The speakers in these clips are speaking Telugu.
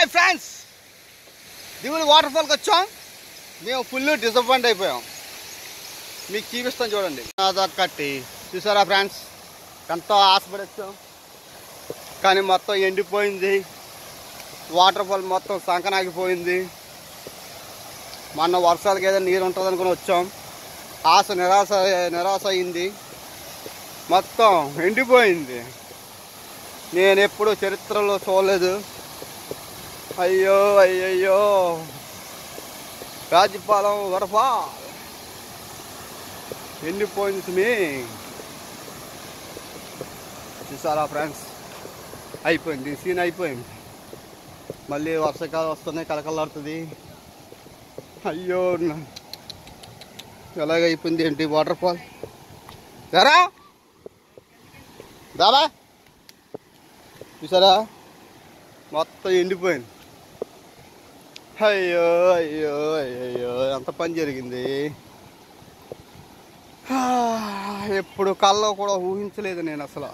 హాయ్ ఫ్రెండ్స్, దిగులు వాటర్ ఫాల్కి వచ్చాం. మేము ఫుల్ డిసప్పాయింట్ అయిపోయాం. మీకు చూపిస్తాం చూడండి. అదొక్కటి చూసారా ఫ్రెండ్స్, ఎంతో ఆశపడి వచ్చాం కానీ మొత్తం ఎండిపోయింది. వాటర్ ఫాల్ మొత్తం సంకనాగిపోయింది. మొన్న వర్షాలకి ఏదైనా నీరు ఉంటుంది అనుకుని వచ్చాం. ఆశ నిరాశ అయింది. మొత్తం ఎండిపోయింది. నేను ఎప్పుడూ చరిత్రలో చూడలేదు. అయ్యో అయ్యయ్యో, రాజపాలెం వరఫా ఎండిపోయింది. మీ చూసారా ఫ్రెండ్స్, అయిపోయింది సీన్ అయిపోయింది. మళ్ళీ వర్షాకాలం వస్తుంది, కలకలాడుతుంది. అయ్యో ఎలాగైపోయింది ఏంటి వాటర్ ఫాల్. ఎరా దాబా చూసారా, మొత్తం ఎండిపోయింది. అయ్యో అయ్యో అయ్యో, ఎంత పని జరిగింది. ఎప్పుడు కల్లో కూడా ఊహించలేదు నేను. అసలు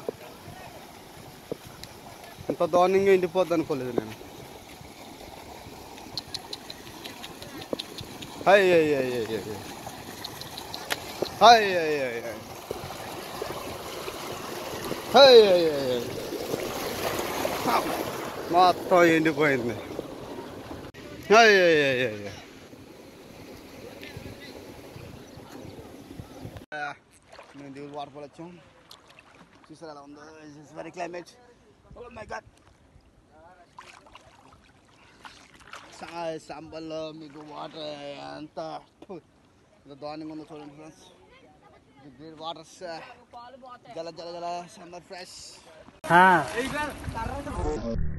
ఎంత దారుణంగా ఎండిపోద్ది అనుకోలేదు నేను. మొత్తం ఎండిపోయింది. మేము దిగులు వాటర్ ఫాల్ వచ్చాం. చూసారు ఎలా ఉందో. It's very climate. Oh my god. సాంబల్లో మీకు వాటర్ ఎంత దారుణంగా ఉందో చూడండి ఫ్రెండ్స్. గ్రీన్ వాటర్స్ జల జల జల సమ్మర్ ఫ్రెష్.